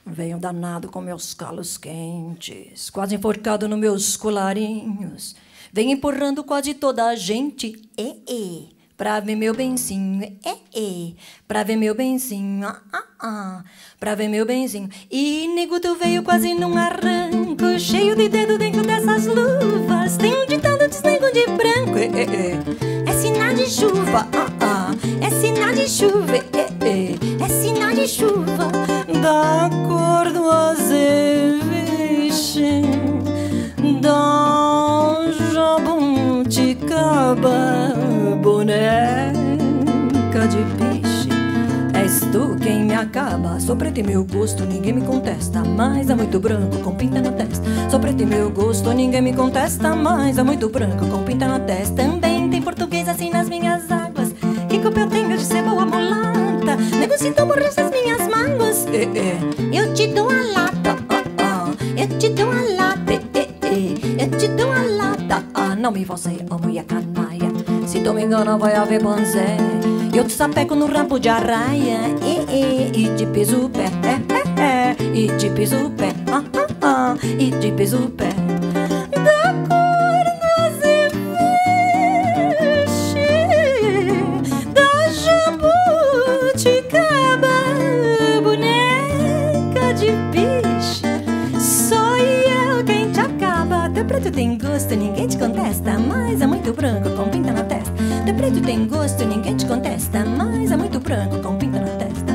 Venho danado com meus calos quentes, quase enforcado nos meus colarinhos. Venho empurrando quase toda a gente, pra ver meu benzinho, pra ver meu benzinho, pra ver meu benzinho. E nego, tu veio quase num arranco, cheio de dedo dentro dessas luvas. Tem um ditado de nego de branco, é sinal de chuva, é sinal de chuva, é sinal de chuva. Da cor do azeviche, da jabuticaba, boneca de piche. És tu quem me acaba. Sou preto e meu gosto, ninguém me contesta, mas é muito branco com pinta na testa. Sou preto e meu gosto, ninguém me contesta, mas é muito branco com pinta na testa. Também tem português assim nas minhas águas. Que culpa eu tenho de ser boa mulata? Negocio por essas minhas mágoas. Eu te dou a lata, eu te dou a lata, eu te dou a lata. Não me você, ô mulher canalha. Se tu me engana vai haver banzé. Eu te sapeco no rabo de arraia, e te piso o pé, e te piso o pé, e te piso o pé. Da cor do azeviche, da jabuticaba, boneca de piche. Sou eu quem te acaba. Teu preto tem gosto, ninguém te contesta, mas é muito branco com pinta na testa. Teu preto tem gosto, ninguém te contesta, mas é muito branco com pinta na testa.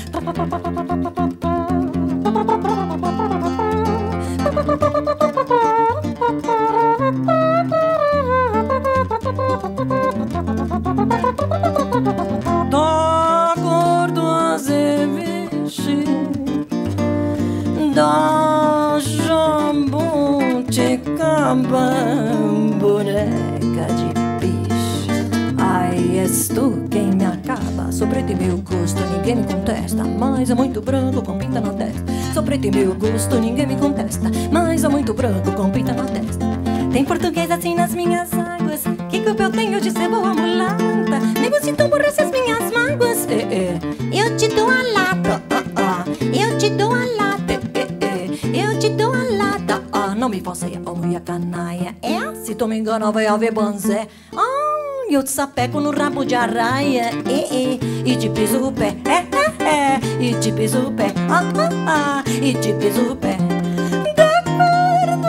Da cor do azeviche, da jabuticaba, boneca de piche. Ai, és tu quem me acaba. Sou preto e meu gosto, ninguém me contesta, mas é muito branco com pinta na testa. Sou preto e meu gosto, ninguém me contesta, mas é muito branco com pinta na testa. Tem português assim nas minhas águas. Que culpa eu tenho de ser boa mulata? Negocio por essas minhas mágoas. Eu te dou a lata, eu te dou a lata, eu te dou a lata. Não me faça ô mulher canalha. Se tu me engana vai haver banzé. Eu te sapeco no rabo de arraia, e te piso o pé, e te piso o pé, e te piso o pé. Da cor do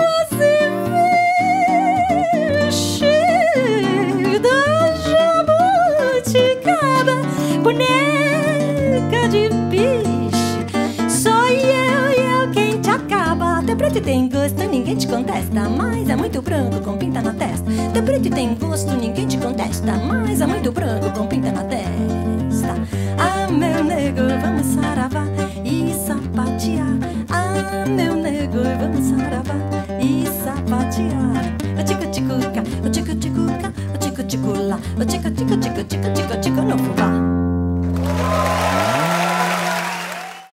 azeviche, da jabuticaba, boneca de piche. Sou eu quem te acaba. Teu preto tem gosto, ninguém te contesta, mas é muito branco com pinta na testa. Teu preto tem gosto, ninguém te contesta, mas é muito branco com pinta na testa. Meu nego, vamos saravar e sapatear. Meu nego, vamos saravar e sapatear. O tico-tico-ca, o tico-tico-ca, o tico-tico-lá, o tico-tico-tico-tico-tico-tico no fubá.